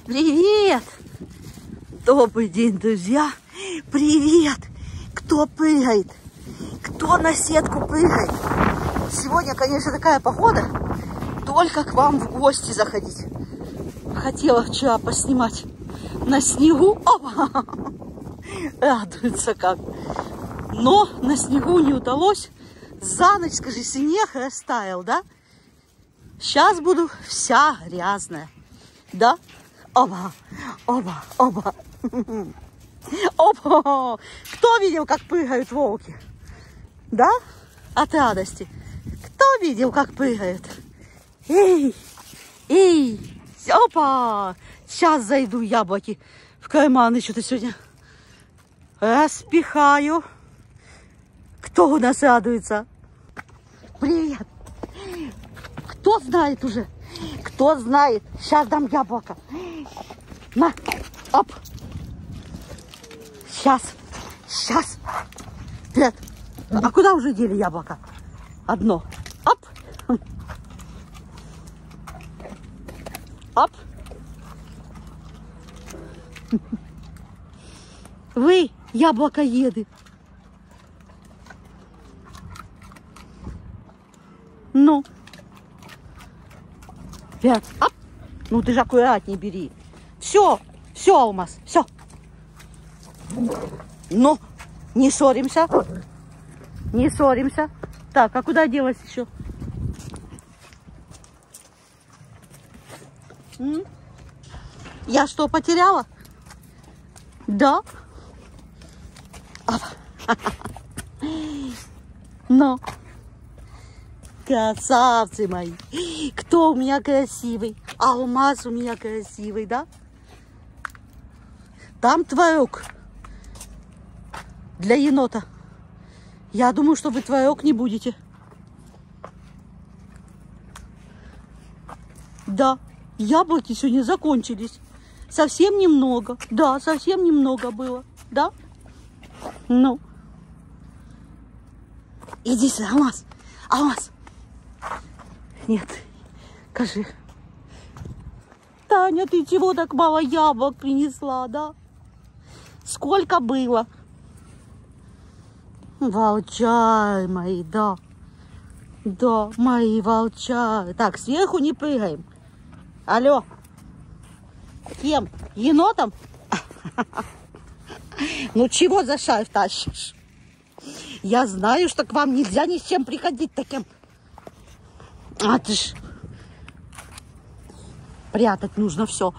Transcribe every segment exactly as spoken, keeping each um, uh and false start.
Привет! Добрый день, друзья! Привет! Кто прыгает? Кто на сетку прыгает? Сегодня, конечно, такая погода. Только к вам в гости заходить. Хотела вчера поснимать на снегу. Опа! Радуется как. Но на снегу не удалось. За ночь, скажи, снег растаял, да? Сейчас буду вся грязная. Да? Оба, оба, оба. Опа! Кто видел, как прыгают волки? Да? От радости. Кто видел, как прыгают? Эй! Эй! Опа! Сейчас зайду яблоки в карманы. Что-то сегодня распихаю. Кто у нас радуется? Привет! Кто знает уже? Кто знает? Сейчас дам яблоко. На! Оп! Сейчас! Сейчас! Привет! А куда уже дели яблоко? Одно. Оп! Оп! Вы, яблокоеды! Ну! Пять. Оп! Ну ты же аккуратнее бери. Все, все, Алмаз, все. Ну, не ссоримся. Не ссоримся. Так, а куда делась еще? М? Я что, потеряла? Да? Ну. Красавцы мои. Кто у меня красивый? Алмаз у меня красивый, да? Там творог для енота. Я думаю, что вы творог не будете. Да, яблоки сегодня закончились. Совсем немного. Да, совсем немного было. Да? Ну. Иди сюда, Алмаз. Алмаз. Нет, скажи. Таня, ты чего так мало яблок принесла, да? Сколько было? Волчары мои, да. Да, мои волчары. Так, сверху не прыгаем. Алло. Кем? Енотом? Ну чего за шарф тащишь? Я знаю, что к вам нельзя ни с чем приходить таким. А ты ж... Прятать нужно все.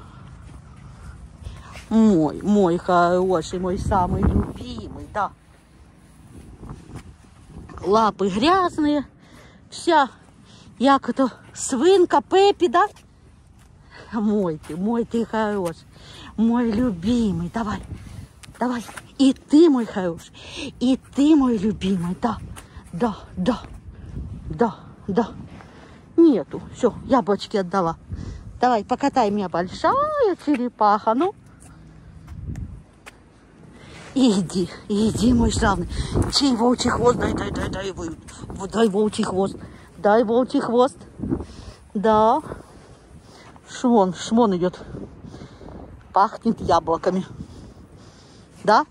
Мой, мой хороший, мой самый любимый, да. Лапы грязные. Вся, як-то свинка Пеппи, да? Мой ты, мой ты хороший. Мой любимый, давай, давай. И ты мой хороший, и ты мой любимый, да, да, да, да, да. Нету. Все, яблочки отдала. Давай, покатай меня, большая черепаха. Ну. Иди, иди, мой славный. Чей волчий хвост? Дай, дай, дай, дай, дай волчий хвост. Дай волчий хвост. Да. Шмон, шмон идет. Пахнет яблоками. Да?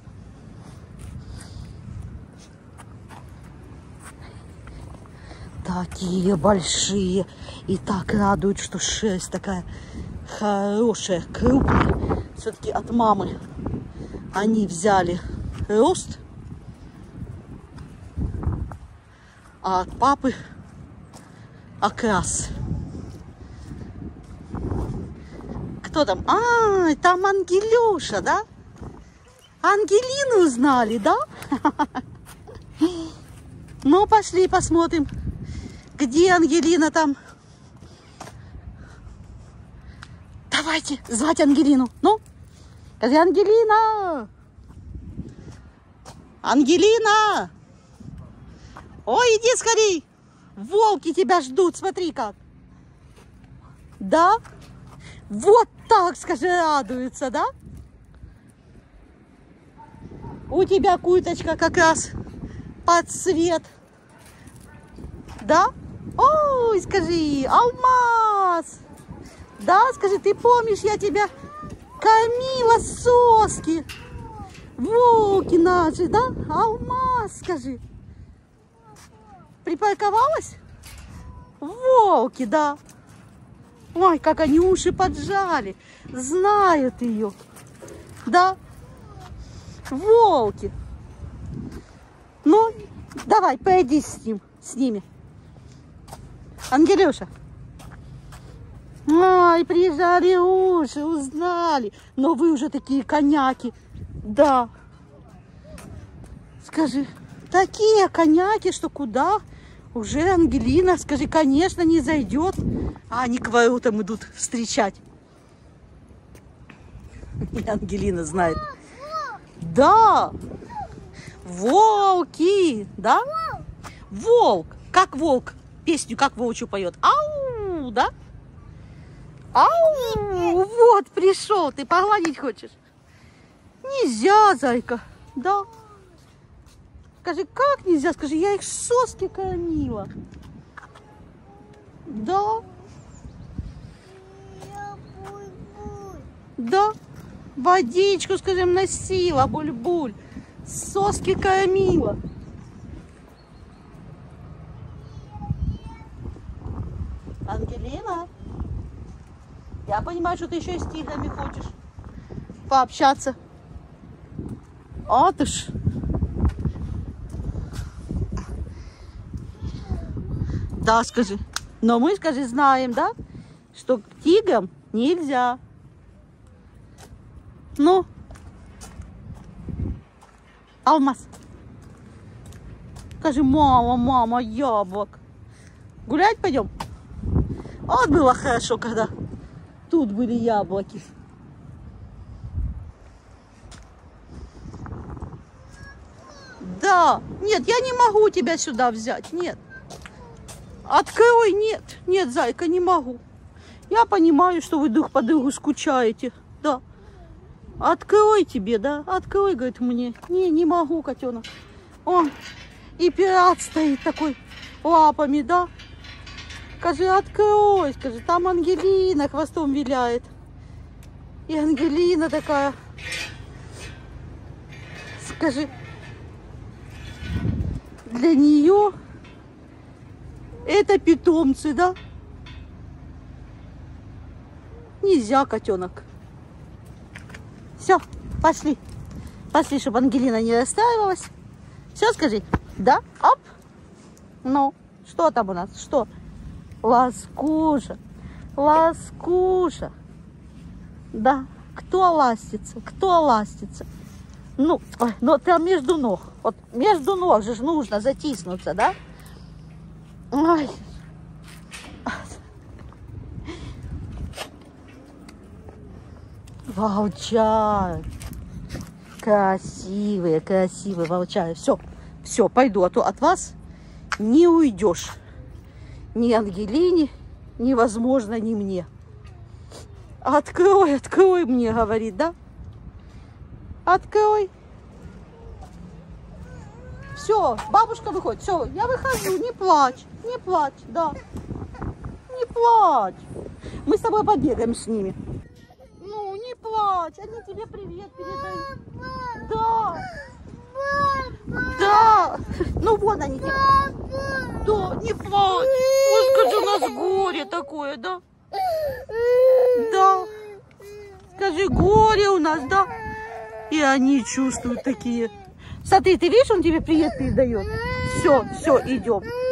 Такие большие. И так радует, что шерсть такая хорошая, крупная. Все-таки от мамы они взяли рост. А от папы окрас. Кто там? А, там Ангелюша, да? Ангелину узнали, да? Ну, пошли посмотрим. Где Ангелина там? Давайте звать Ангелину. Ну, скажи, Ангелина! Ангелина! Ой, иди скорей! Волки тебя ждут, смотри как. Да? Вот так, скажи, радуется, да? У тебя курточка как раз под цвет. Да? Ой, скажи, Алмаз! Да, скажи, ты помнишь, я тебя Камила, соски. Волки наши, да? Алмаз, скажи. Припарковалась? Волки, да. Ой, как они уши поджали. Знают ее. Да? Волки. Ну, давай, пойди с ним, с ними. Ангелюша. Ай, прижали уши, узнали. Но вы уже такие коняки. Да. Скажи, такие коняки, что куда? Уже Ангелина, скажи, конечно, не зайдет. А они к воротам идут встречать. И Ангелина знает. Да. Волки, да? Волк. Как волк. Песню как волчью поет. Ау, да? Ау, вот пришел. Ты погладить хочешь? Нельзя, зайка. Да. Скажи, как нельзя? Скажи, я их соски кормила. Да. Да. Водичку, скажем, носила, буль-буль. Соски кормила. Ангелина, я понимаю, что ты еще и с тиграми хочешь пообщаться. А ты ж. Да, скажи. Но мы, скажи, знаем, да, что к тиграм нельзя. Ну, Алмаз. Скажи, мама, мама, яблок. Гулять пойдем? Вот было хорошо, когда тут были яблоки. Да. Нет, я не могу тебя сюда взять. Нет. Открой. Нет. Нет, зайка, не могу. Я понимаю, что вы друг по другу скучаете. Да. Открой тебе, да? Открой, говорит, мне. Не, не могу, котенок. Он и пират стоит такой лапами, да? Скажи, открой, скажи, там Ангелина хвостом виляет. И Ангелина такая. Скажи, для нее это питомцы, да? Нельзя, котенок. Все, пошли. Пошли, чтобы Ангелина не расстраивалась. Все, скажи. Да? Оп. Ну, что там у нас? Что? Ласкуша. Ласкуша. Да. Кто ластится? Кто ластится? Ну, ой, ну там между ног. Вот между ног же нужно затиснуться, да? Ой. Волчар. Красивые, красивые волчары. Все, все, пойду, а то от вас не уйдешь. Ни Ангелине, невозможно, ни мне. Открой, открой мне, говорит, да? Открой. Все, бабушка выходит. Все, я выхожу, не плачь, не плачь, да. Не плачь. Мы с тобой побегаем с ними. Ну, не плачь, они тебе привет передают. Да. Да. Ну, вон они тебе. Да, не плачь. Ой, скажи, у нас горе такое, да? Да. Скажи, горе у нас, да? И они чувствуют такие. Смотри, ты видишь, он тебе привет передает. Все, все, идем.